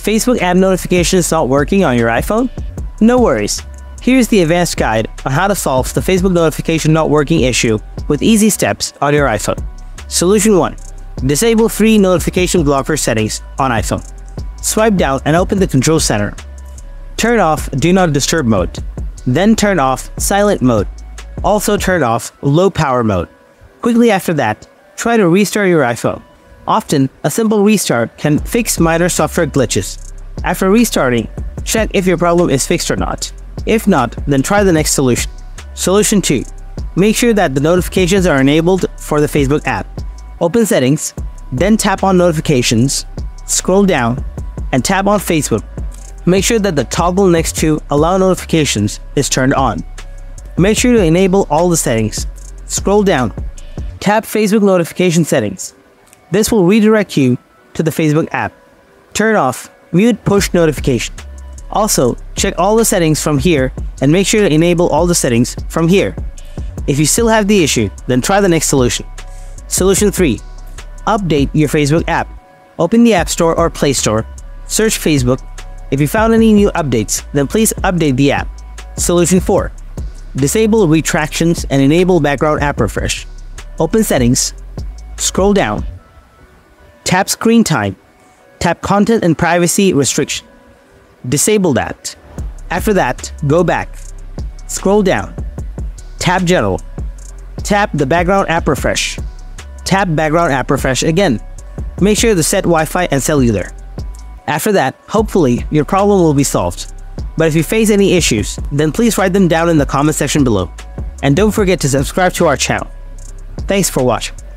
Facebook app notifications not working on your iPhone? No worries. Here's the advanced guide on how to solve the Facebook notification not working issue with easy steps on your iPhone. Solution 1. Disable free notification blocker settings on iPhone. Swipe down and open the Control Center. Turn off Do Not Disturb mode. Then turn off Silent mode. Also turn off Low Power mode. Quickly after that, try to restart your iPhone. Often, a simple restart can fix minor software glitches. After restarting, check if your problem is fixed or not. If not, then try the next solution. Solution 2. Make sure that the notifications are enabled for the Facebook app. Open Settings, then tap on Notifications, scroll down, and tap on Facebook. Make sure that the toggle next to Allow Notifications is turned on. Make sure to enable all the settings. Scroll down, tap Facebook Notification Settings. This will redirect you to the Facebook app. Turn off Mute Push Notification. Also, check all the settings from here and make sure to enable all the settings from here. If you still have the issue, then try the next solution. Solution 3. Update your Facebook app. Open the App Store or Play Store. Search Facebook. If you found any new updates, then please update the app. Solution 4. Disable retractions and enable background app refresh. Open Settings. Scroll down. Tap Screen Time. Tap Content and Privacy Restriction. Disable that. After that, go back. Scroll down. Tap General. Tap the Background App Refresh. Tap Background App Refresh again. Make sure to set Wi-Fi and cellular. After that, hopefully, your problem will be solved. But if you face any issues, then please write them down in the comment section below. And don't forget to subscribe to our channel. Thanks for watching.